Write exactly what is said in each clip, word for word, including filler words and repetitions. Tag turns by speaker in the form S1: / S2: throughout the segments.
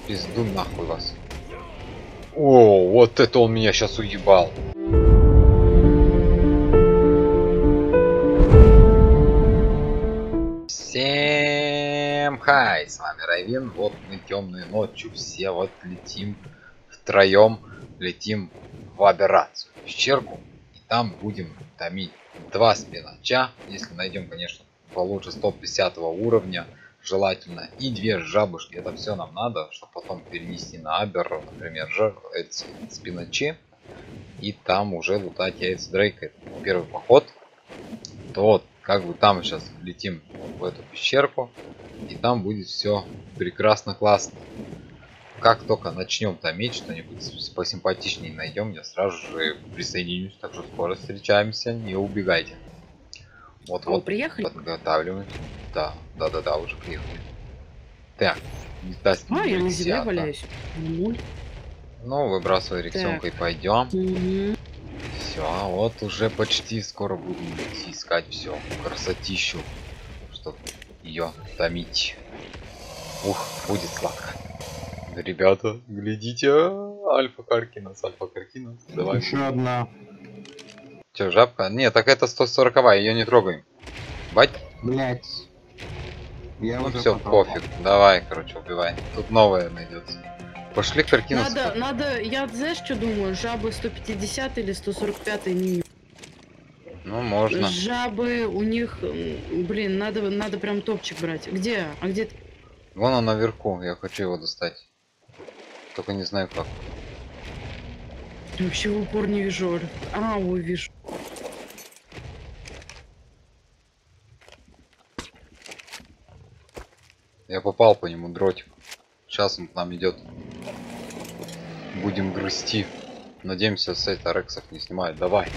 S1: пизду нахуй вас. О, вот это он меня сейчас уебал. Всем хай, с вами Равин. Вот мы темной ночью все вот летим втроем, летим в операцию, в пещерку, и там будем томить два спинача, если найдем, конечно, получше сто пятидесятого уровня, желательно, и две жабушки. Это все нам надо, чтобы потом перенести на абер, например, же эти спиначи, и там уже лутать яйца Дрейка. Это первый поход. То вот, как бы там сейчас летим в эту пещерку, и там будет все прекрасно, классно. Как только начнем томить, что-нибудь посимпатичнее найдем, я сразу же присоединюсь. Так что скоро встречаемся, не убегайте. Вот
S2: а
S1: вот
S2: приехали?
S1: подготавливаем. Да, да, да, да, уже приехали. Так,
S2: А, я на земле валяюсь.
S1: Ну, выбрасывай рексенкой, пойдем.
S2: Угу.
S1: Все, вот уже почти скоро будем идти искать все красотищу, чтобы ее томить. Ух, будет сладко. Ребята, глядите, альфа каркинос, альфа каркинос. Давай.
S3: Еще одна.
S1: Че, жабка? Не, так это сто сороковая, ее не трогаем. Бать?
S3: Блять. Я
S1: Ну
S3: уже
S1: все,
S3: попробовал.
S1: пофиг. Давай, короче, убивай. Тут новая найдется. Пошли к каркиносу.
S2: Надо, надо, я знаешь, что думаю, жабы сто пятьдесят или сто сорок пять минимум.
S1: Ну, можно.
S2: Жабы у них, м, блин, надо, надо прям топчик брать. Где? А где ты?
S1: Вон он наверху, я хочу его достать. Только не знаю как.
S2: Вообще в упор не вижу. А, ой, вижу.
S1: Я попал по нему, дротик. Сейчас он к нам идет. Будем грызти. Надеемся, с этой рексов не снимает. Давай.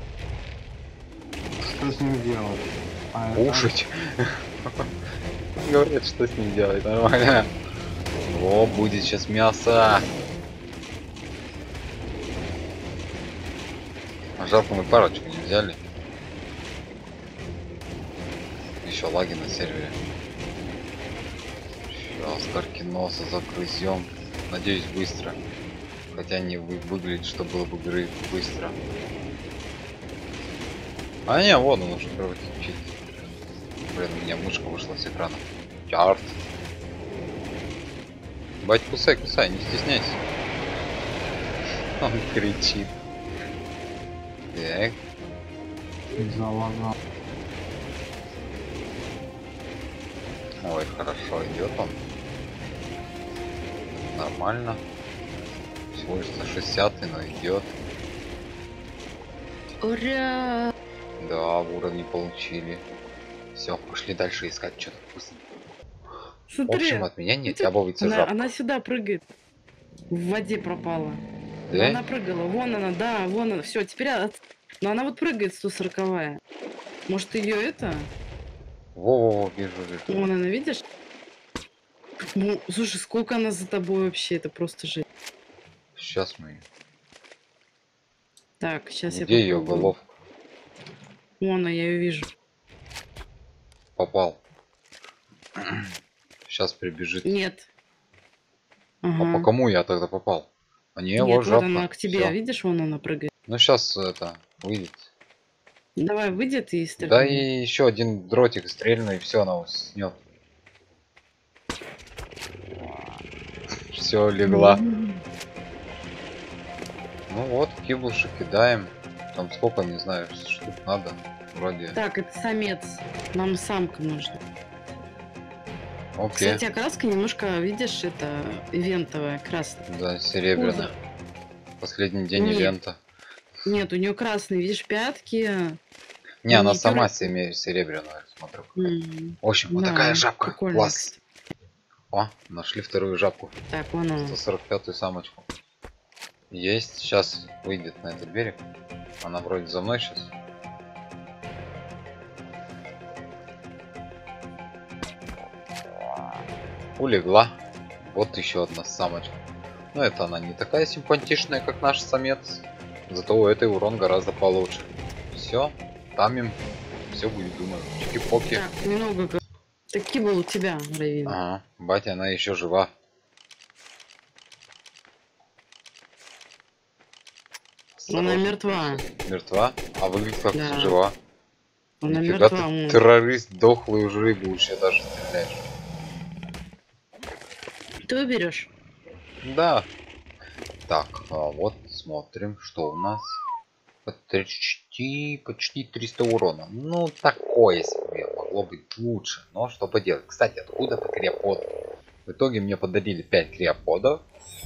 S3: Что с ним делать? А,
S1: Кушать. Говорят, что с ним делать. Нормально. О, будет сейчас мясо. А жалко, мы парочку не взяли. Еще лаги на сервере. Сейчас каркиноса загрызем. Надеюсь, быстро. Хотя не вы выглядит, что было бы игры быстро. А не, вон он уже превратить. Блин, у меня мышка вышла с экрана. Чарт. Бать, кусай, кусай, не стесняйся. Он кричит. Так.
S3: залагал.
S1: Ой, хорошо идет он. Нормально. Всего лишь за шестьдесят, но идет.
S2: Ура!
S1: Да, уровни получили. Все, пошли дальше искать что-то вкусное.
S2: Смотри,
S1: В общем, от меня не
S2: это-
S1: оттябывается
S2: она,
S1: жабка.
S2: она сюда прыгает. В воде пропала.
S1: Да?
S2: Но она прыгала. Вон она, да, вон она. Все, теперь от... Но она вот прыгает сто сороковая. Может ее это?
S1: Во-во-во, вижу, вижу.
S2: Вон она, видишь? Ну, слушай, сколько она за тобой вообще? Это просто жесть.
S1: Сейчас мы.
S2: Так, сейчас я
S1: Где ее
S2: попробую.
S1: головка?
S2: Вон она, я ее вижу.
S1: Попал. Сейчас прибежит.
S2: Нет.
S1: А
S2: Ага.
S1: по кому я тогда попал? А не,
S2: Нет,
S1: вот
S2: вот
S1: жабка.
S2: она к тебе,
S1: Всё.
S2: видишь, вон она прыгает.
S1: Ну сейчас это выйдет.
S2: Давай, выйдет и
S1: Да
S2: стреляй.
S1: и еще один дротик стрельну, и все, она уснет. Все, легла.
S2: М.
S1: Ну вот, кибушек кидаем. Там сколько, не знаю, штук надо. Вроде.
S2: Так, это самец. Нам самка нужна.
S1: Окей.
S2: Кстати, окраска немножко, видишь, это ивентовая, красная.
S1: Да, серебряная.
S2: Пузо.
S1: Последний день
S2: Нет.
S1: ивента.
S2: Нет, у нее красные, видишь, пятки.
S1: Не, она
S2: Миниатюра-
S1: сама себе серебряная, смотрю.
S2: М.
S1: В общем, вот
S2: Да,
S1: такая жабка.
S2: прикольная,
S1: Класс.
S2: кстати.
S1: О, нашли вторую жабку.
S2: Так, вон она.
S1: сто сорок пятую самочку. Есть, сейчас выйдет на этот берег. Она вроде за мной сейчас. Улегла. Вот еще одна самочка. Но это она не такая симпатичная, как наш самец. Зато у этой урон гораздо получше. Все, тамим. Все будет, думаю. Чики-поки.
S2: Так, немного. Таки был у тебя, Равин.
S1: Ага, батя, она еще жива.
S2: Она мертва.
S1: Мертва? А выглядит как
S2: Да.
S1: жива.
S2: Она
S1: Нифига
S2: мертва.
S1: ты
S2: м.
S1: террорист, дохлую рыбу еще даже стреляешь.
S2: Ты уберешь?
S1: Да. Так, а вот смотрим, что у нас. Почти, почти триста урона. Ну, такое себе. Могло быть лучше. Но что поделать. Кстати, откуда-то криопод. В итоге мне подарили пять криоподов.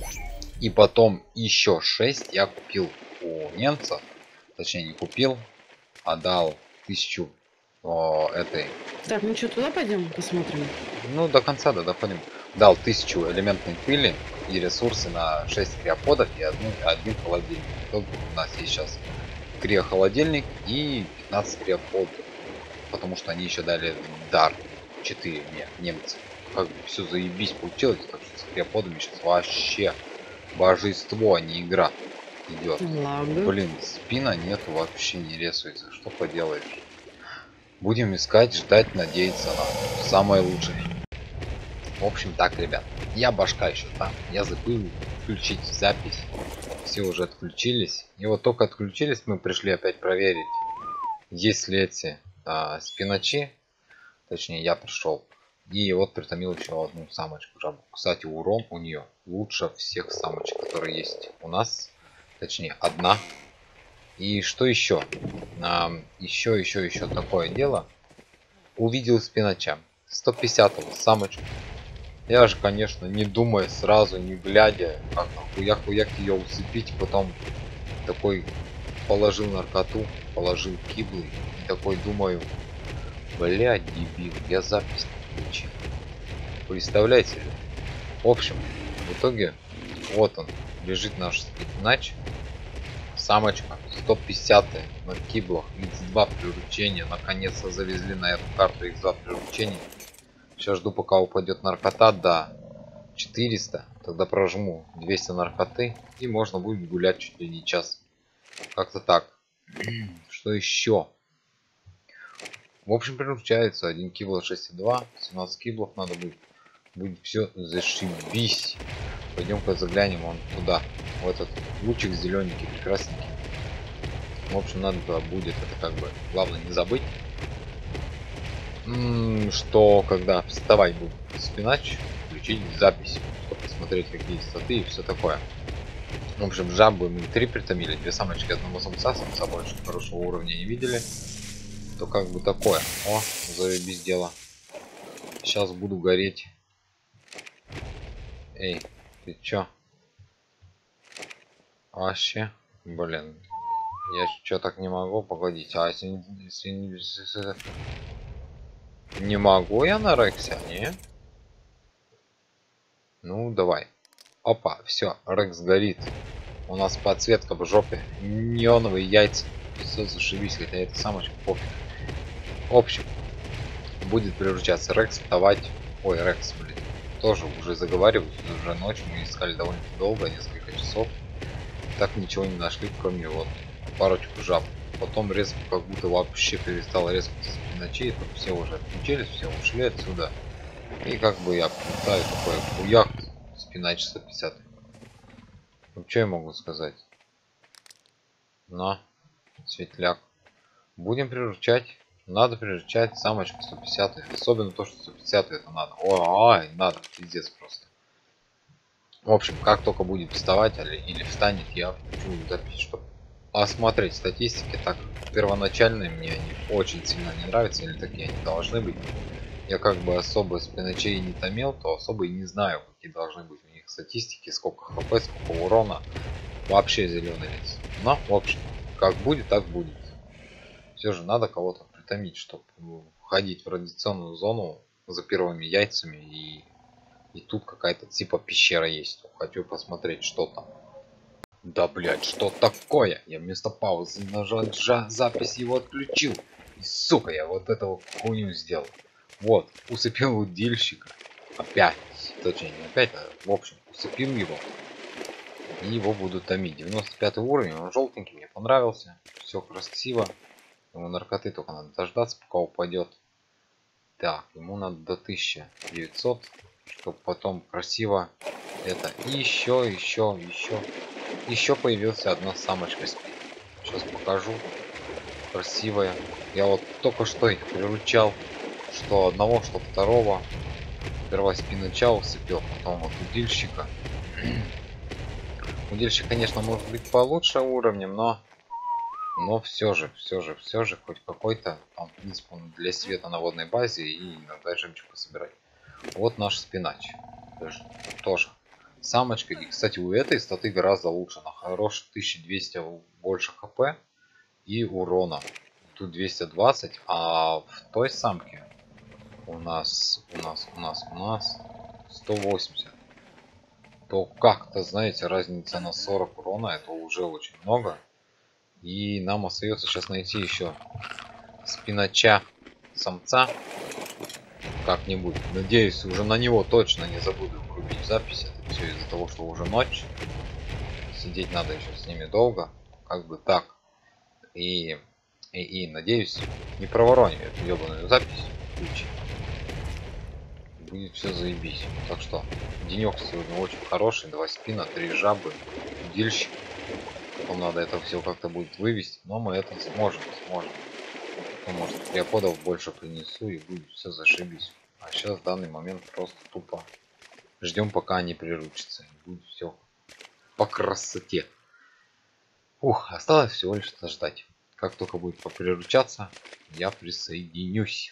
S1: И потом еще шесть я купил у немца. Точнее, не купил, а дал тысячу о, этой.
S2: Так, ну что, туда пойдем посмотрим?
S1: Ну, до конца, да, доходим. Дал тысячу элементной пыли и ресурсы на шесть криоподов и одну, один холодильник. В итоге у нас есть сейчас криохолодильник и пятнадцать криоподов. Потому что они еще дали дар четыре мне, немцы. Как бы все заебись получилось, так что с криоподами сейчас вообще божество, а не игра идет.
S2: Ладно.
S1: Блин, спина нету, вообще не рисуется. Что поделаешь? Будем искать, ждать, надеяться на самое лучшее. В общем так, ребят. Я башка еще там. Я забыл включить запись. Все уже отключились. И вот только отключились, мы пришли опять проверить, есть ли эти а, спиначи. Точнее, я пришел. И вот притомил еще одну самочку жабу. Кстати, урон у нее лучше всех самочек, которые есть у нас. Точнее, одна. И что еще? А, еще, еще, еще такое дело. Увидел спинача. сто пятидесятого самочку. Я же, конечно, не думая сразу, не глядя, как хуяк-хуяк ее усыпить. Потом такой положил наркоту, положил киблы. И такой думаю, блядь, дебил, я запись не включил. Представляете? В общем, в итоге, вот он, лежит наш спинач. Самочка сто пятьдесят на киблах, икс два приручения. Наконец-то завезли на эту карту икс два приручения. Сейчас жду, пока упадет наркота до четыреста. Тогда прожму двести наркоты и можно будет гулять чуть ли не час. Как-то так. Что еще? В общем, приручается один кибл шесть и два. семнадцать киблов надо будет. Будет все зашибись. Пойдем-ка заглянем вон туда. В этот лучик зелененький, прекрасненький. В общем, надо туда будет. Это как бы главное не забыть. М-м, что когда вставать будет спинач, включить запись, чтобы посмотреть какие статы и все такое. В общем, жабы мы три притомили, две самочки, одного самца, самца больше хорошего уровня не видели. То как бы такое. О, заебись дело. Сейчас буду гореть. Эй, ты чё? Вообще, блин. Я чё так не могу, погодите. А если, если, если... не могу я на Рексе, не? Ну, давай. Опа, все, Рекс горит. У нас подсветка в жопе. Неоновые яйца. Все зашибись, хотя это самочка пофиг. В общем, будет приручаться Рекс, вставать. Ой, Рекс, блин. Тоже уже заговариваюсь, уже ночь. Мы искали довольно долго, несколько часов. Так ничего не нашли, кроме вот парочку жаб. Потом резко как будто вообще перестал резко спиночей. Тут все уже отключились, все ушли отсюда. И как бы я пытаюсь такой хуяк спинач сто пятьдесят. Ну что я могу сказать? На, светляк. Будем приручать. Надо приручать самочку сто пятьдесят. Особенно то, что сто пятьдесят это надо. Ой, надо, пиздец просто. В общем, как только будет вставать или, или встанет, я включу запись, чтобы осмотреть статистики. Так, первоначальные мне они очень сильно не нравятся, или такие они должны быть. Я как бы особо спиначей не томил, то особо и не знаю, какие должны быть у них статистики, сколько хп, сколько урона. Вообще зеленый лес. Но, в общем, как будет, так будет. Все же надо кого-то притомить, чтобы входить в радиационную зону за первыми яйцами. И, и тут какая-то типа пещера есть. Хочу посмотреть, что там. Да, блядь, что такое? Я вместо паузы нажал запись, его отключил. И, сука, я вот этого хуйню сделал. Вот, усыпил удильщика. Опять. Точнее, не опять, а в общем, усыпил его. И его буду томить. девяносто пятый уровень, он желтенький, мне понравился. Все красиво. Ему наркоты только надо дождаться, пока упадет. Так, ему надо до тысячи девятисот, чтобы потом красиво это. И еще, еще, еще. еще появился одна самочка спит. Сейчас покажу. Красивая. Я вот только что их приручал. Что одного, что второго. Сперва спиноча усыпил, потом вот удильщика. Удильщик, конечно, может быть получше уровнем, но... Но все же, все же, все же, хоть какой-то, там, в принципе, он для света на водной базе и иногда жемчуг собирать. Вот наш спинач. Тоже. Самочка. И, кстати, у этой статы гораздо лучше. Она хорошая, тысяча двести больше хп и урона. Тут двести двадцать, а в той самке у нас, у нас, у нас, у нас сто восемьдесят. То как-то, знаете, разница на сорок урона, это уже очень много. И нам остается сейчас найти еще спинача самца как-нибудь. Надеюсь, уже на него точно не забуду врубить запись. Это все из-за того, что уже ночь. Сидеть надо еще с ними долго. Как бы так. И, и, и надеюсь, не провороню эту ебаную запись. Включить. Будет все заебись. Так что денек сегодня очень хороший. Два спина, три жабы, удильщик. Потом надо это все как-то будет вывести, но мы это сможем, сможем. Ну, может, криоподов больше принесу и будет все зашибись. А сейчас в данный момент просто тупо ждем, пока они приручатся. И будет все по красоте. Ух, осталось всего лишь ждать. Как только будет поприручаться, я присоединюсь.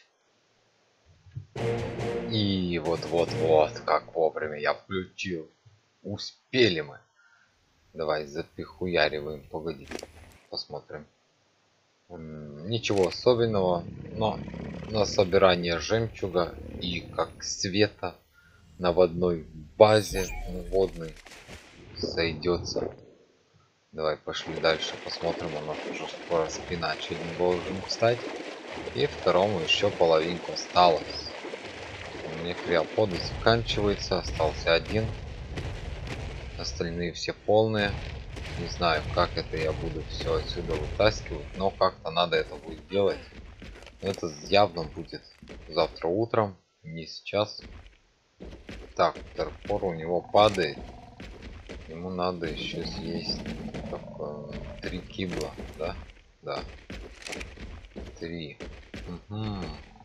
S1: И вот-вот-вот, как вовремя я включил. Успели мы. Давай запихуяриваем, погоди, посмотрим. М-м, ничего особенного, но на собирание жемчуга и как света на водной базе водной сойдется. Давай пошли дальше, посмотрим, у нас уже скоро спинач один должен встать. И второму еще половинку осталось. У меня криоподы заканчивается, остался один. Остальные все полные. Не знаю, как это я буду все отсюда вытаскивать, но как-то надо это будет делать. Это явно будет завтра утром, не сейчас. Так, торпор у него падает. Ему надо еще съесть такое, три кибла, да? Да. Три. Угу.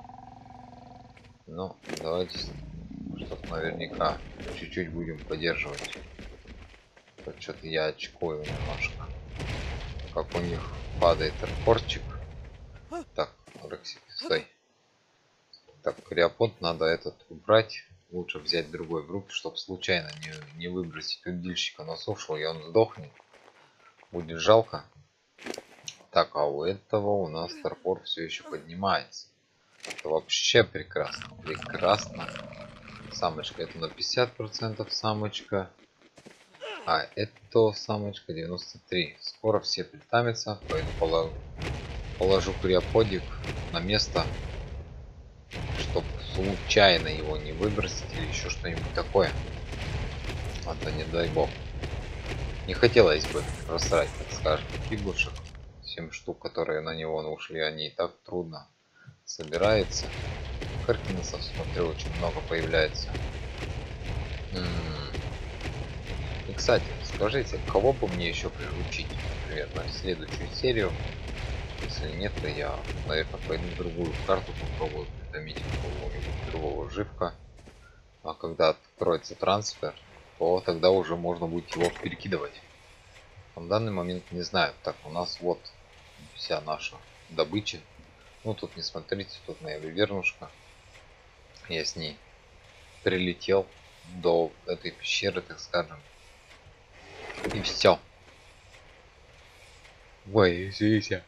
S1: Ну, давайте, чтобы наверняка чуть-чуть будем поддерживать. Что-то я очкую немножко. Как у них падает торпорчик. Так, Рексик, стой. Так, криопод надо этот убрать. Лучше взять другой в руки, чтобы случайно не, не выбросить удильщика на сушу, и он сдохнет. Будет жалко. Так, а у этого у нас торпор все еще поднимается. Это вообще прекрасно. Прекрасно. Самочка это на пятьдесят процентов самочка. А это самочка девяносто три. Скоро все притамятся. Пойду положу, положу криоподик на место, чтобы случайно его не выбросить или еще что-нибудь такое. А то не дай бог. Не хотелось бы просрать, так скажем, киблушек. семь штук, которые на него ушли, они и так трудно собирается. Каркинесов, смотрю, очень много появляется. М-м-м. И, кстати, скажите, кого бы мне еще приручить, например, на следующую серию? Если нет, то я, наверное, пойду в другую карту, попробую притомить какого-нибудь другого живка. А когда откроется трансфер, то тогда уже можно будет его перекидывать. В данный момент не знаю. Так, у нас вот вся наша добыча. Ну, тут не смотрите, тут моя вивернушка. Я с ней прилетел до этой пещеры, так скажем. И все. Ой, извините.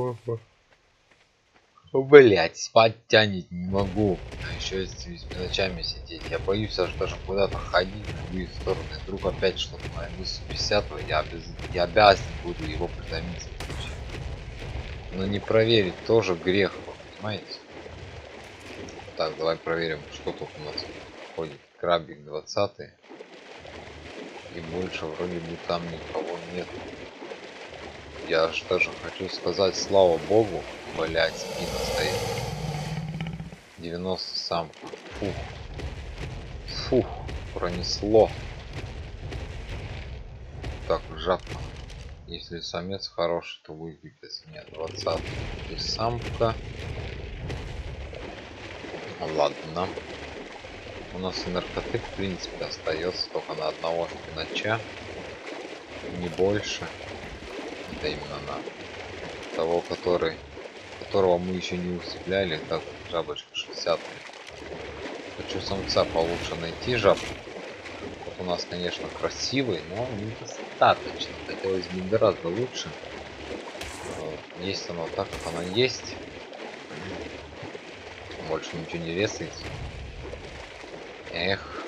S1: Блять, спать тянет не могу. А еще с ночами сидеть. Я боюсь аж даже куда-то ходить в другие стороны. Вдруг опять что-то найду с пятидесятого, я, обяз... я обязан буду его притомить. Но не проверить тоже грех, понимаете? Так, давай проверим, что тут у нас ходит. Крабик двадцатый. И больше вроде бы там никого нет. Я аж даже хочу сказать, слава богу, блять, спина стоит. девяносто самка. Фух. Фух, пронесло. Так, жаб. Если самец хороший, то будет пипец. Нет, двадцать. И самка. Ладно. У нас и наркоты, в принципе, остается только на одного спинача. Не больше. Это именно на того, который, которого мы еще не усыпляли. Так, жабочка шестьдесят. Хочу самца получше найти, жаб. Вот у нас, конечно, красивый, но недостаточно. Хотелось бы гораздо лучше. Есть оно так, как оно есть. Больше ничего не весается. Эх.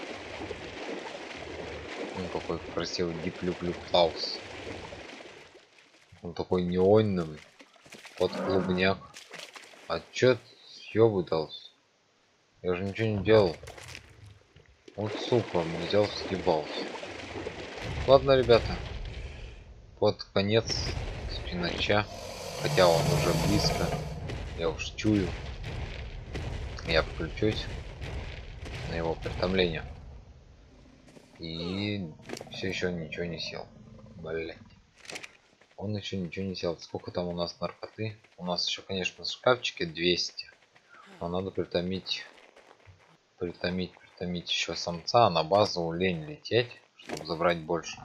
S1: Ну, какой красивый диплюплю Клаус. Он такой неонный. Под клубняк. А чё съёбытался? Я же ничего не делал. Вот сука, взял, съебался. Ладно, ребята. Под конец спинача. Хотя он уже близко. Я уж чую. Я включусь на его притомление. И все еще ничего не сел. Блять. Он еще ничего не сел. Сколько там у нас наркоты? У нас еще, конечно, в шкафчике двести. Но надо притомить. Притомить, притомить еще самца. А на базу лень лететь, чтобы забрать больше.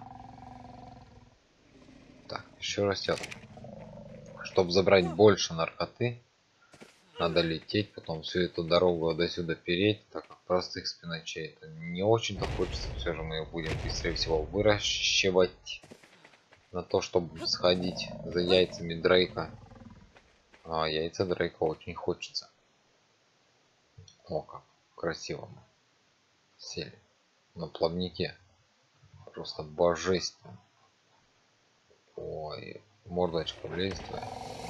S1: Так, еще растет. Чтобы забрать больше наркоты, надо лететь, потом всю эту дорогу до сюда переть, так как простых спиначей это не очень-то хочется. Все же мы их будем, быстрее всего, выращивать на то, чтобы сходить за яйцами Дрейка. А яйца Дрейка очень хочется. О, как красиво мы сели на плавнике. Просто божественно. Ой, мордочка влезет твоя.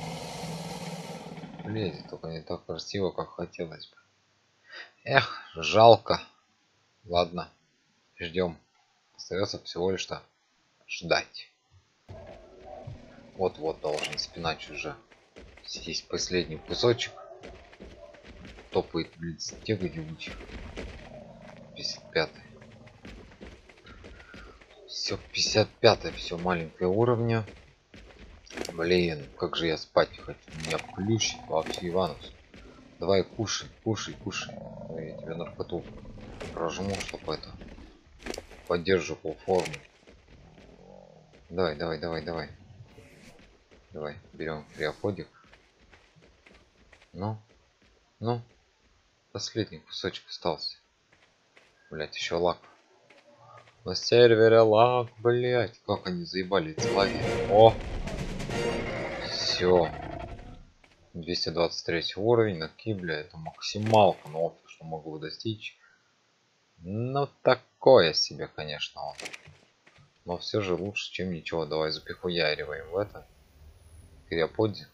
S1: Влезет, только не так красиво, как хотелось бы. Эх, жалко. Ладно, ждем. Остается всего лишь что ждать. Вот-вот должен спинач уже съесть последний кусочек. Топает, блин, стег где-нибудь. пятьдесят пятый. Все, пятьдесят пятый, все маленькое уровня. Блин, как же я спать хочу. Меня плющит вообще, Иванус. Давай кушай, кушай, кушай. Ой, я тебе наркоту прожму, чтобы это поддерживал форму. Давай, давай, давай, давай. Давай, берем криоходик. Ну, ну, последний кусочек остался. Блять, еще лак. На сервере лак, блять. Как они заебали эти лаги. О! Все. двести двадцать третий уровень на кибле. Это максималка, но что могу достичь. Ну, такое себе, конечно. Он. Но все же лучше, чем ничего. Давай запихуяриваем в это. Криоподик.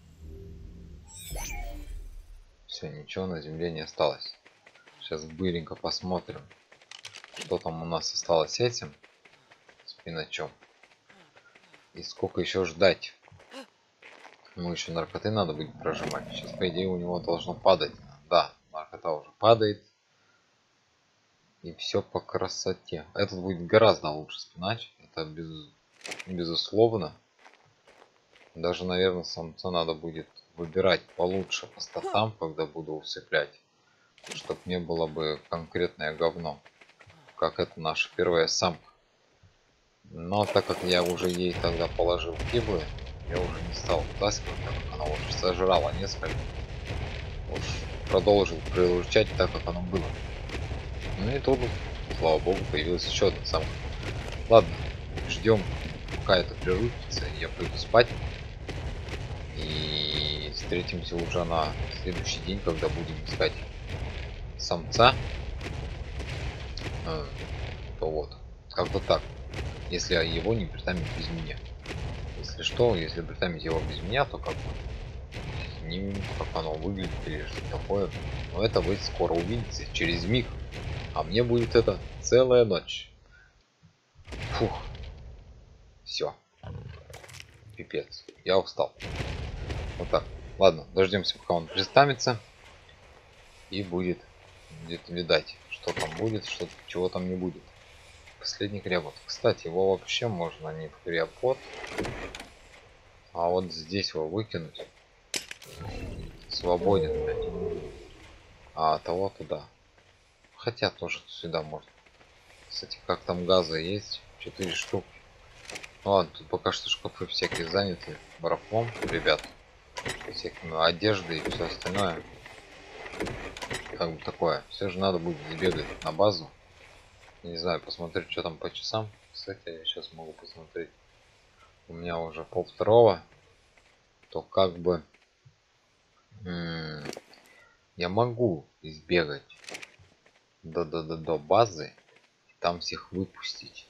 S1: Все, ничего на земле не осталось. Сейчас быренько посмотрим, что там у нас осталось этим спиначом. И сколько еще ждать. Ну, еще наркоты надо будет прожимать. Сейчас, по идее, у него должно падать. Да, наркота уже падает. И все по красоте. Этот будет гораздо лучше спинач. Это без... безусловно. Даже, наверное, самца надо будет выбирать получше по статам, когда буду усыплять. Чтоб не было бы конкретное говно. Как это наша первая самка. Но так как я уже ей тогда положил киблы, я уже не стал вытаскивать, так как она уже сожрала несколько. Уж продолжил приручать так, как оно было. Ну и тут, слава богу, появилась еще одна самка. Ладно, ждем, пока это приручится, я пойду спать. И встретимся уже на следующий день, когда будем искать самца. А, то вот, как-то так. Если его не притамить без меня. Если что, если притамить его без меня, то как бы не как оно выглядит или что такое. Но это вы скоро увидите через миг. А мне будет это целая ночь. Фух. Все. Пипец. Я устал. Вот так. Ладно, дождемся, пока он притамится. И будет где-то видать, что там будет, что чего там не будет. Последний крепот. Кстати, его вообще можно не в крепот, а вот здесь его выкинуть. Свободен, блядь. А того туда. Хотя тоже сюда можно. Кстати, как там газа есть? Четыре штуки. Ну ладно, тут пока что шкафы всякие заняты барахлом, ребят. Всякими одеждой и все остальное. Как бы такое. Все же надо будет сбегать на базу. Не знаю, посмотреть, что там по часам. Кстати, я сейчас могу посмотреть. У меня уже пол второго. То как бы я могу избегать до, до, до, до базы и там всех выпустить.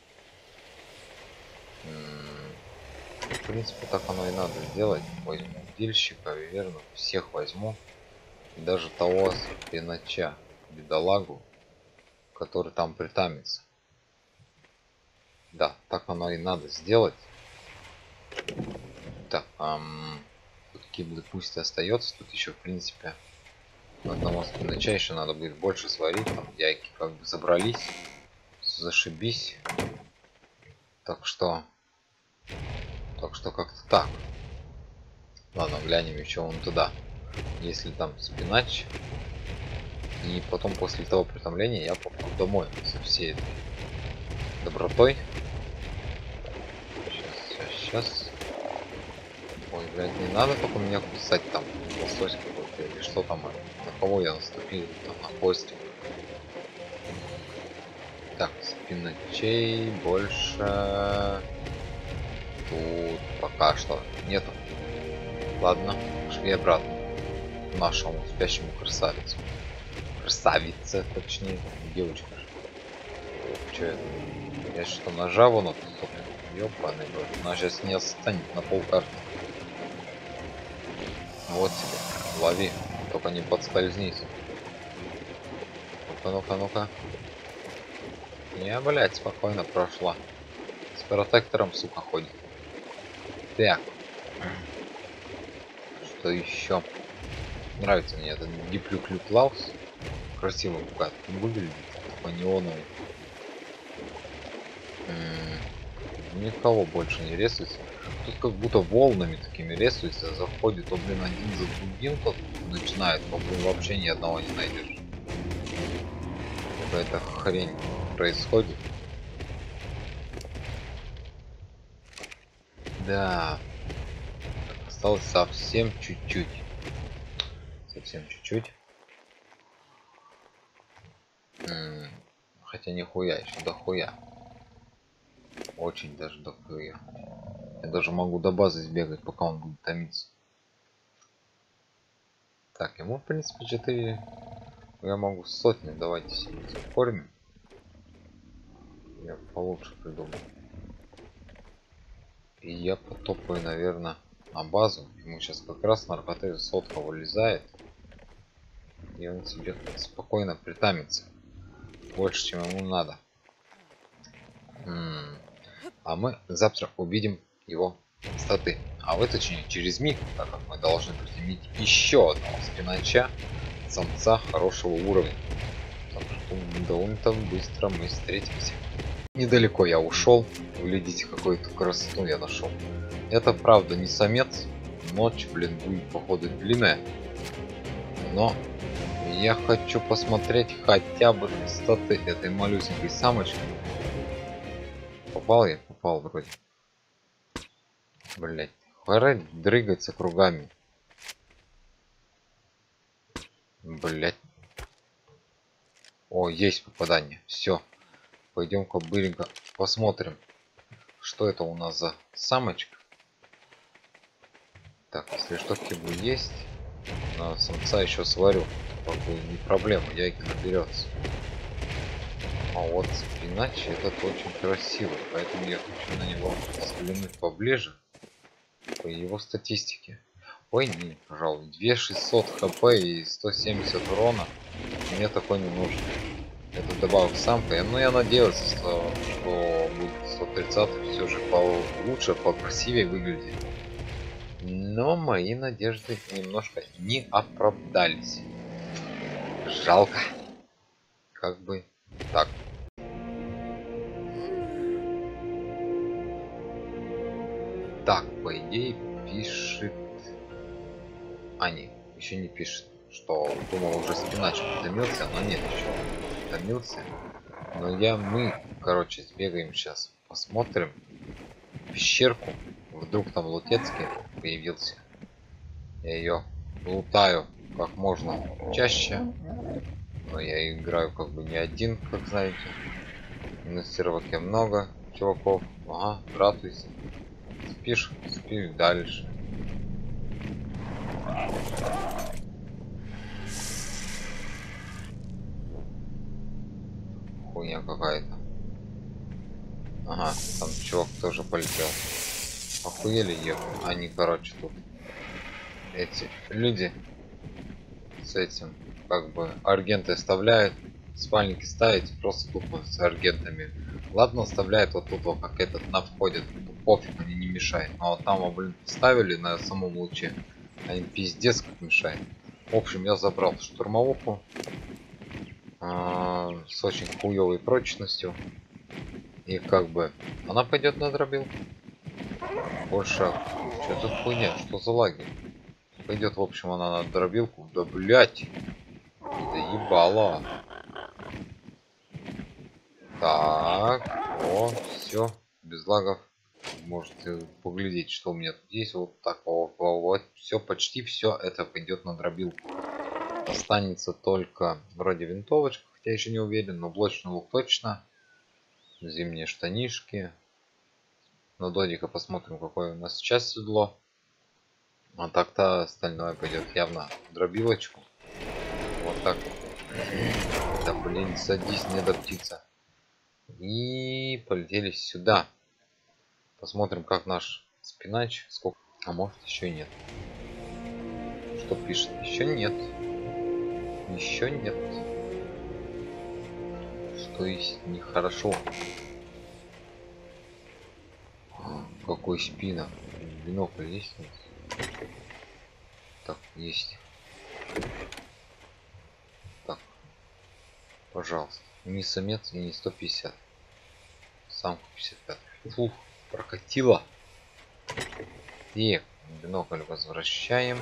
S1: В принципе, так оно и надо сделать. Возьму дильщика, верно, всех возьму. И даже того спинача, бедолагу, который там притамится. Да, так оно и надо сделать. Так, эм, тут киблы пусть остается. Тут еще, в принципе, одного спинача еще надо будет больше сварить. Там яйки как бы забрались. Зашибись. Так что... Так что как-то так. Ладно, глянем еще вон туда. Если там спинач. И потом после того притомления я попаду домой со всей этой добротой. Сейчас, сейчас, сейчас. Ой, блядь, не надо только меня кусать там. Лосось какой-то или что там. На кого я наступил? Там на хвостик. Так, спиначей больше... Тут пока что нету. Ладно, шли обратно к нашему спящему красавицу. Красавица, точнее, девочка. Че это? Я что, ножа вон от ёбаный боже. Она сейчас не останет на полкарты. Вот тебе, лови, только не подскользнись. Ну-ка, ну-ка, ну-ка. Не, блять, спокойно прошла. С протектором, сука, ходит. Так. Что еще? Нравится мне этот диплюклю Клаус. Красиво как выглядит. Такой неоновый. М-м, никого больше не рисуется. Тут как будто волнами такими рисуется. Заходит, то, блин, один за другим тут начинает. То, блин, вообще ни одного не найдешь. Какая-то хрень происходит. Да. Осталось совсем чуть-чуть. Совсем чуть-чуть. Хотя нихуя, еще дохуя. Очень даже дохуя. Я даже могу до базы сбегать, пока он будет томиться. Так, ему в принципе четыре. Я могу сотни. Давайте себе оформим. Я получше придумал. И я потопаю, наверное, на базу. Ему сейчас как раз наркоты сотка вылезает. И он себе спокойно притамится. Больше, чем ему надо. М-м. А мы завтра увидим его статы. А в точнее через миг, так как мы должны приземлить еще одного спинача, самца хорошего уровня. Так что довольно-то быстро мы встретимся. Недалеко я ушел. Глядите, какую-то красоту я нашел. Это правда не самец. Ночь, блин, будет походу длинная. Но я хочу посмотреть хотя бы статы этой малюсенькой самочки. Попал я? Попал вроде. Блять, хватит дрыгаться кругами. Блять. О, есть попадание. Все. Пойдем-ка быренько посмотрим, что это у нас за самочка. Так, если что, кибу есть. На самца еще сварю. Не проблема, яйки наберется. А вот спинач этот очень красивый, поэтому я хочу на него взглянуть поближе по его статистике. Ой, не, пожалуй, две тысячи шестьсот хп и сто семьдесят урона. Мне такой не нужен. Это добавок самка. Но я надеюсь, что, что будет сто тридцать все же получше, покрасивее выглядит. Но мои надежды немножко не оправдались. Жалко. Как бы так. Так, по идее, пишет... А, нет, еще не пишет, что думал уже спинач томился, но нет, еще томился. Но я, мы, короче, сбегаем сейчас, посмотрим пещерку. Вдруг там Лутецкий появился. Я ее лутаю как можно чаще. Но я играю как бы не один, как знаете. На серваке много чуваков. Ага, радуйся. Спишь, спи дальше. Хуйня какая-то. Ага, там чувак тоже полетел. Охуели ее. Они, короче, тут эти люди с этим, как бы, аргенты оставляют, спальники ставить, просто тупо с аргентами. Ладно, оставляет вот тут вот, как этот, на входе, пофиг, они не мешают. Но вот там, блин, ставили на самом луче, они пиздец как мешают. В общем, я забрал штурмовуху а, с очень хуевой прочностью. И как бы, она пойдет на дробилку. Больше, что тут хуйня, что за лаги? Пойдет, в общем, она на дробилку. Да блять, заебало. Так, о, все, без лагов. Можете поглядеть, что у меня тут есть. Вот так, вот, вот, все, почти все это пойдет на дробилку. Останется только вроде винтовочка, хотя еще не уверен, но блочный лук точно. Зимние штанишки. На додика посмотрим, какое у нас сейчас седло. А так-то остальное пойдет явно в дробилочку. Вот так вот. Да блин, садись, не до птица. И полетели сюда. Посмотрим, как наш спинач. Сколько. А может, еще и нет. Что пишет? Еще нет. Еще нет. Что есть нехорошо. Какой спина. Бинокль есть? Так, есть. Так. Пожалуйста. Не самец и не сто пятьдесят. Самка пятьдесят пять. Фух, прокатило. И бинокль возвращаем.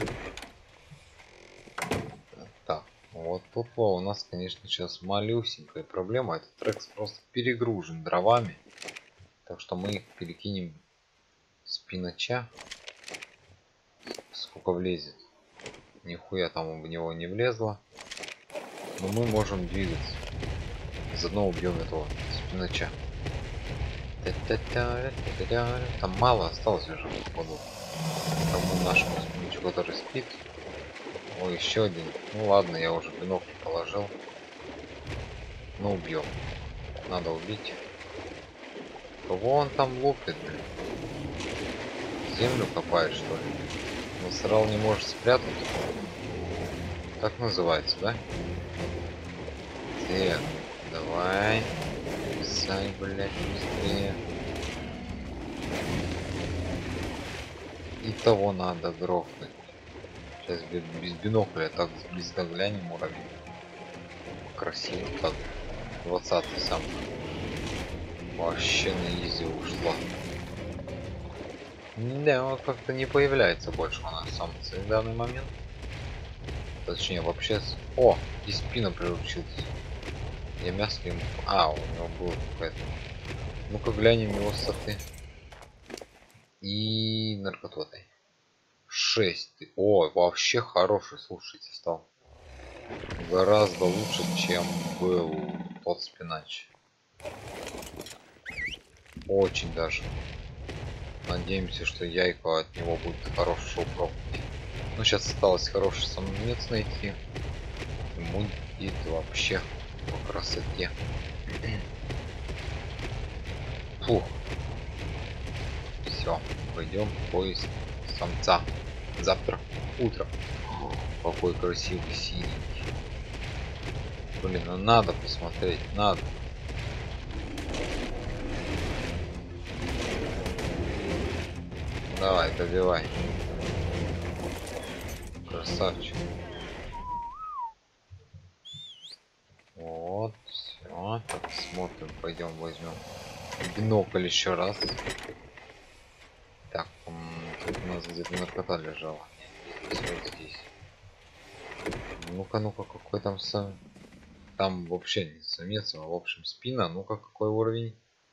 S1: Так, вот тут у нас, конечно, сейчас малюсенькая проблема. Этот трек просто перегружен дровами. Так что мы их перекинем с пинача. Сколько влезет. Нихуя там в него не влезло. Но мы можем двигаться. Заодно убьем этого спинача. Там мало осталось уже походу. Тому нашему спинчу, который спит. О, еще один. Ну ладно, я уже бинокль положил. Ну убьем. Надо убить. Кого он там лупит, блин? Землю копает, что ли? Насрал не может спрятать. Так называется, да? Так, давай. Писай, блядь, быстрее. И того надо грохнуть. Сейчас без, без бинокля так близко глянем, муравей. Красиво, как двадцатый сам. Вообще на изи ушла. Да, он как-то не появляется больше у нас самцы в данный момент. Точнее, вообще... О, и спина приручился. Я мясо ему... А, у него было какая-то... Ну-ка глянем его соты. И наркототой. шесть. О, вообще хороший, слушайте, стал. Гораздо лучше, чем был тот спинач. Очень даже. Надеемся, что яйко от него будет хорошего пробовать. Ну, сейчас осталось хороший самец найти. Ему будет вообще по красоте. Фух. Все, пойдем в поиск самца. Завтра утром. О, какой красивый синенький. Блин, ну надо посмотреть, надо. Давай, добивай. Красавчик. Вот, все. Так, смотрим, пойдем возьмем бинокль еще раз. Так, нас где-то наркота лежала. Здесь, вот здесь. Ну-ка, ну-ка, какой там сам... Там вообще не самец, а в общем спина. Ну-ка, какой уровень?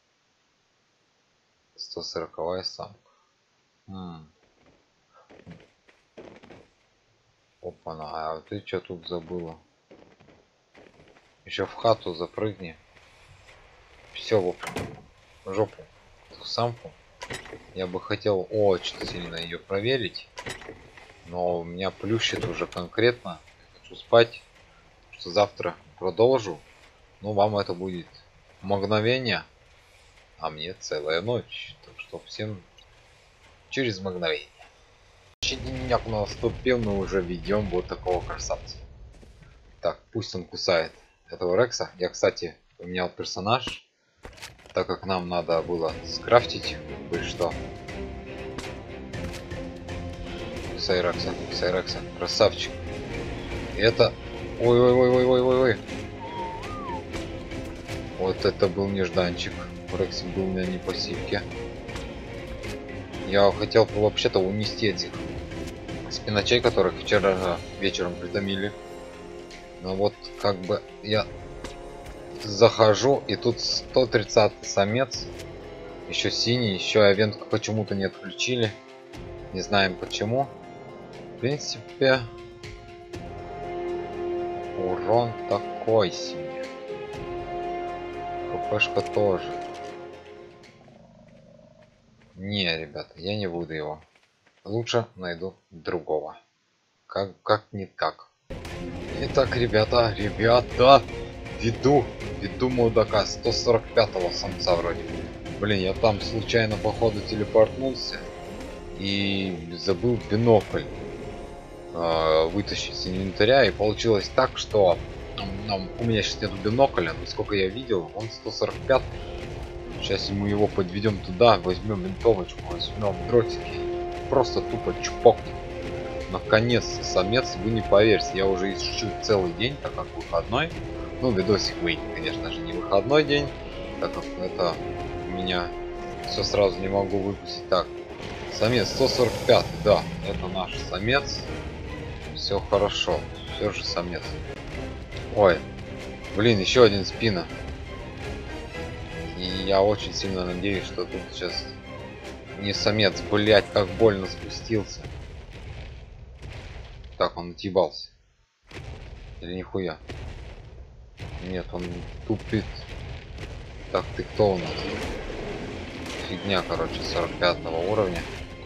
S1: сто сороковая самка. М. Опа-на, а ты что тут забыла? Еще в хату запрыгни. Все, в общем, в жопу. Эту самку. Я бы хотел очень сильно ее проверить. Но у меня плющит уже конкретно. Я хочу спать. Что завтра продолжу. Ну, вам это будет мгновение. А мне целая ночь. Так что всем через мгновение. Денек наступил, мы уже ведем вот такого красавца. Так, пусть он кусает этого Рекса. Я, кстати, поменял персонаж, так как нам надо было скрафтить кое-что. Кусай Рекса, кусай Рекса, красавчик. И это... Ой-ой-ой-ой-ой-ой-ой. Вот это был нежданчик. Рексик был у меня не по сивке. Я хотел вообще-то унести этих спиначей, которых вчера вечером притомили. Но вот как бы я захожу, и тут сто тридцатый самец. Еще синий, еще ивент почему-то не отключили. Не знаем почему. В принципе, урон такой себе. КПшка тоже. Не, ребята, я не буду его. Лучше найду другого. Как, как не так. Итак, ребята, ребята, веду, веду мудака сто сорок пятого самца вроде. Блин, я там случайно походу телепортнулся и забыл бинокль э, вытащить из инвентаря, и получилось так, что нам, у меня сейчас нету бинокля, но сколько я видел, он сто сорок пятый. Сейчас мы его подведем туда, возьмем винтовочку, возьмем дротики. Просто тупо чпокнем. Наконец, самец, вы не поверите, я уже ищу целый день, так как выходной. Ну, видосик выйдет, конечно же, не выходной день, так как это у меня все сразу не могу выпустить. Так, самец сто сорок пятый, да, это наш самец. Все хорошо, все же самец. Ой, блин, еще один спина. И я очень сильно надеюсь, что тут сейчас не самец, блять, как больно спустился. Так, он отъебался. Или нихуя? Нет, он тупит. Так, ты кто у нас? Фигня, короче, сорок пятого уровня.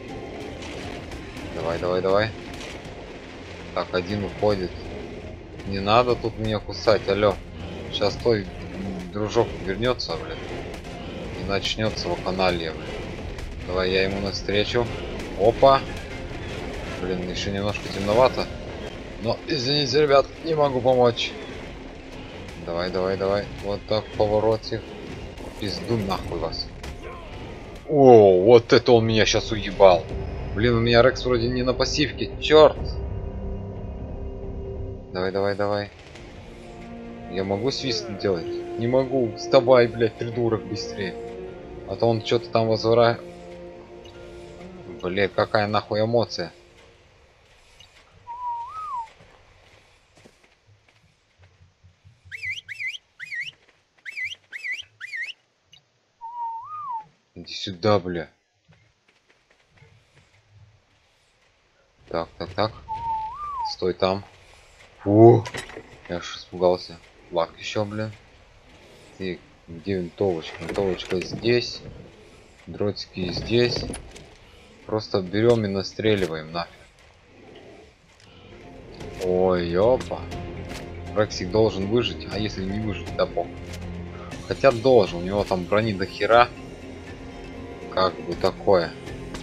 S1: Давай, давай, давай. Так, один уходит. Не надо тут меня кусать, алё. Сейчас твой дружок вернется, блин. И начнется вакханалия, блин. Давай я ему навстречу. Опа. Блин, еще немножко темновато. Но, извините, ребят, не могу помочь. Давай, давай, давай. Вот так, поворотик. Пизду нахуй вас. О, вот это он меня сейчас уебал. Блин, у меня Рекс вроде не на пассивке. Черт. Давай, давай, давай. Я могу свист делать? Не могу. Вставай, блядь, придурок, быстрее. А то он что-то там возвращает. Блядь, какая нахуй эмоция. Иди сюда, бля. Так, так, так. Стой там. Фу. Я аж испугался. Лак еще, блин. И где винтовочка? Винтовочка здесь. Дротики здесь. Просто берем и настреливаем нафиг. Ой, ёпа. Рексик должен выжить, а если не выжить, да бог. Хотя должен, у него там брони до хера. Как бы такое.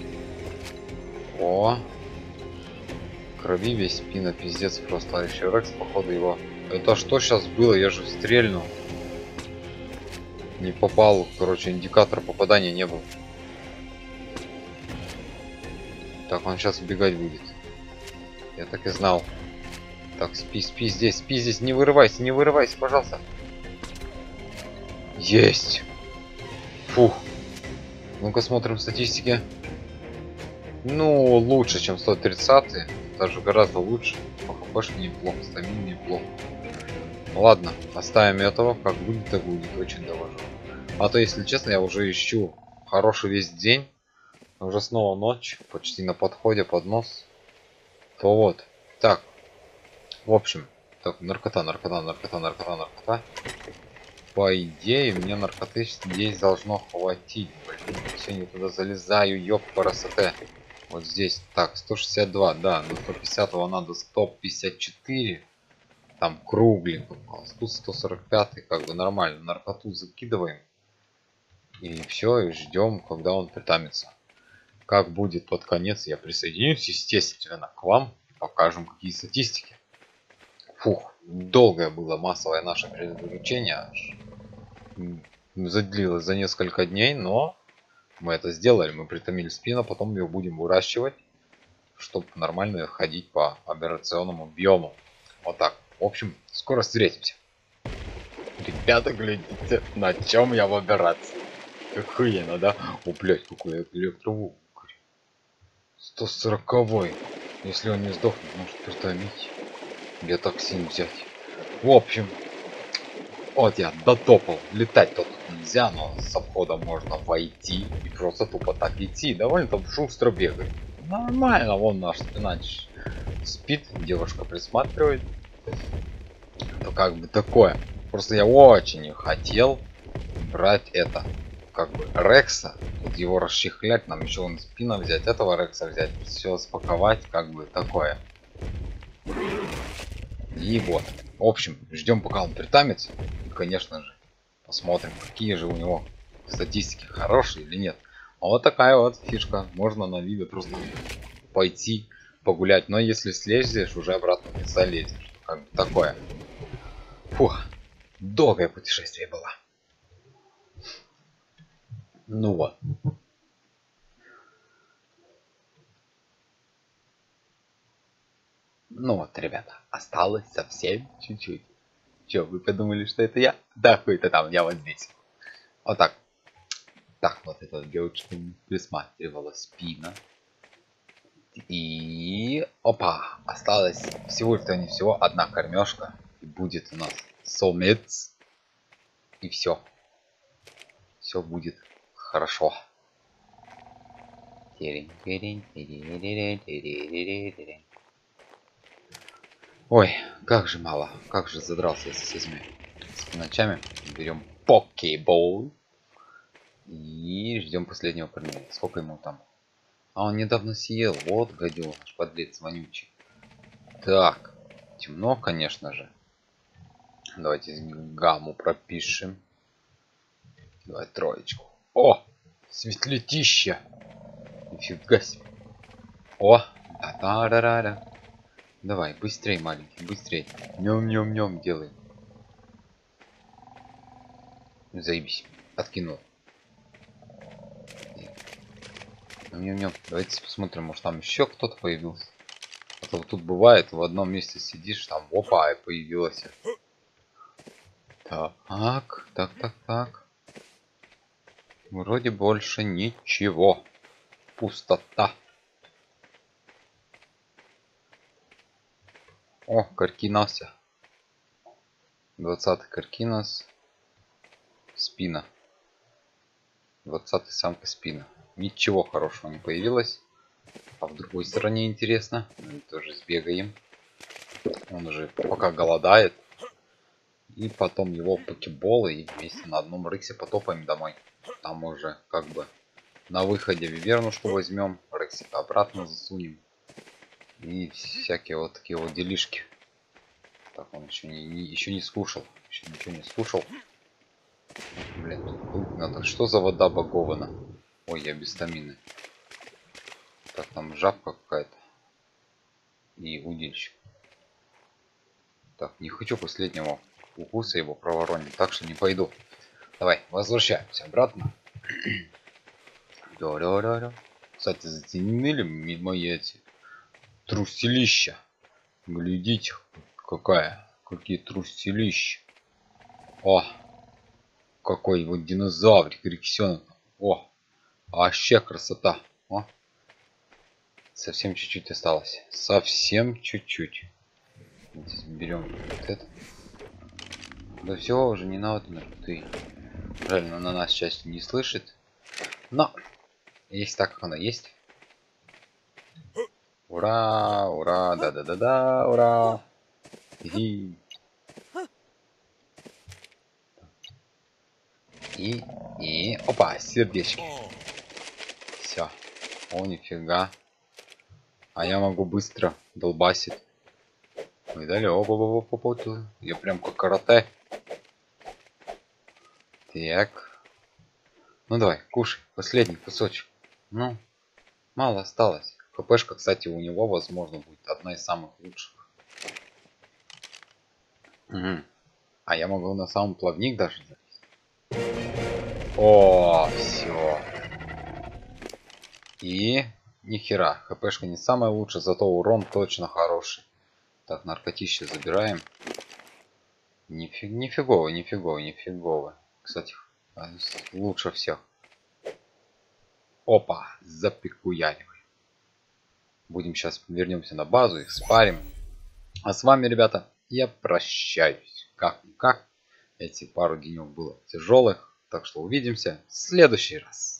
S1: О. Крови весь спина, пиздец просто. А еще Рекс, походу, его... Это что сейчас было? Я же стрельнул. Не попал, короче, индикатора попадания не был. Так, он сейчас убегать будет. Я так и знал. Так, спи, спи здесь, спи здесь, не вырывайся, не вырывайся, пожалуйста. Есть. Фух. Ну-ка смотрим статистики. Ну, лучше, чем сто тридцать. Даже гораздо лучше. По хпшке неплохо, стамине неплохо. Ладно, оставим этого. Как будет, так будет. Очень довожу. А то, если честно, я уже ищу хороший весь день. Уже снова ночь. Почти на подходе под нос. То вот. Так. В общем. Так, наркота, наркота, наркота, наркота, наркота. По идее, мне наркоты здесь должно хватить. Блин, все не туда залезаю, ёб парасоте. Вот здесь, так, сто шестьдесят два, да, до сто пятидесятого надо сто пятьдесят четыре. Там кругленько попалось. Тут сто сорок пять, как бы нормально. Наркоту закидываем. И все, и ждем, когда он притамится. Как будет под конец, я присоединюсь, естественно, к вам. Покажем, какие статистики. Фух, долгое было массовое наше переключение. Задлилось за несколько дней, но мы это сделали. Мы притомили спину, потом ее будем выращивать, чтобы нормально ходить по операционному биому. Вот так. В общем, скоро встретимся. Ребята, глядите, на чем я в операции. Охуенно, да? О, блядь, какой электроволк. сто сороковой. Если он не сдохнет, может притомить. Биотоксин взять. В общем, вот я дотопал. Летать тут нельзя, но с обхода можно войти и просто тупо так идти. Довольно там шустро бегать. Нормально, вон наш спинач спит, девушка присматривает. Это как бы такое. Просто я очень хотел брать это. Как бы Рекса. Тут его расчехлять, нам еще он спина взять, этого Рекса взять. Все спаковать, как бы такое. И вот. В общем, ждем, пока он притамится. И, конечно же, посмотрим, какие же у него статистики, хорошие или нет. А вот такая вот фишка. Можно на видео просто пойти погулять. Но если слезешь, уже обратно не залезешь. Как бы такое. Фух. Долгое путешествие было. Ну вот. Ну вот, ребята, осталось совсем чуть-чуть. Че, вы подумали, что это я? Да, хуй-то там, я вот здесь. Вот так. Так, вот эта девочка присматривала спина. И... Опа! Осталось всего-то не всего одна кормежка. И будет у нас сомец. И все. Все будет хорошо. Ой, как же мало. Как же задрался с этими ночами. Берем покебол. И ждем последнего парня. Сколько ему там? А он недавно съел. Вот гаденыш, подлец вонючий. Так. Темно, конечно же. Давайте гамму пропишем. Давай троечку. О! Светлетища! Нифига себе. О! Да-да-да-да. Давай, быстрей, маленький, быстрей. Нем-нем-нем делай. Заебись. Откинул. Нем-нем. Давайте посмотрим, может там еще кто-то появился. А то вот тут бывает, в одном месте сидишь, там опа, и появилась. Так, так, так, так. Вроде больше ничего. Пустота. О, Каркинася. двадцатый Каркинас. Спина. двадцатый самка спина. Ничего хорошего не появилось. А в другой стороне интересно. Мы тоже сбегаем. Он уже пока голодает. И потом его покеболы и вместе на одном рексе потопаем домой. Там уже как бы на выходе вивернушку возьмем. Рексика обратно засунем. И всякие вот такие вот делишки. Так, он еще не, не, еще не скушал. Еще ничего не скушал. Блин, тут надо. Что за вода багована? Ой, я без стамины. Так, там жабка какая-то. И удильщик. Так, не хочу последнего укуса его проворонить, так что не пойду. Давай, возвращаемся обратно. Да-да-да-да. Кстати, затянули мои эти труселища. Глядите, какая, какие труселища. О, какой вот динозаврик, рексенок. О, вообще красота. О, Совсем чуть-чуть осталось. Совсем чуть-чуть. Берем вот это. Да все, уже не надо, ты. Правильно, она нас сейчас не слышит. Но есть так, как она есть. Ура, ура, да-да-да-да, ура. И, и, и, опа, сердечки. Все. О, нифига. А я могу быстро долбасить. Видали? Оп, оп, оп, оп, оп. Я прям как карате. Так. Ну давай, кушай. Последний кусочек. Ну, мало осталось. ХПшка, кстати, у него, возможно, будет одна из самых лучших. Угу. А я могу на самом плавник даже залезть. О, все. И нихера. ХПшка не самая лучшая, зато урон точно хороший. Так, наркотище забираем. Нифиг, нифигово, нифигово, нифигово. Кстати, лучше всех. Опа, запекуяривай. Будем сейчас вернемся на базу, их спарим. А с вами, ребята, я прощаюсь. Как-никак, эти пару денек было тяжелых. Так что увидимся в следующий раз.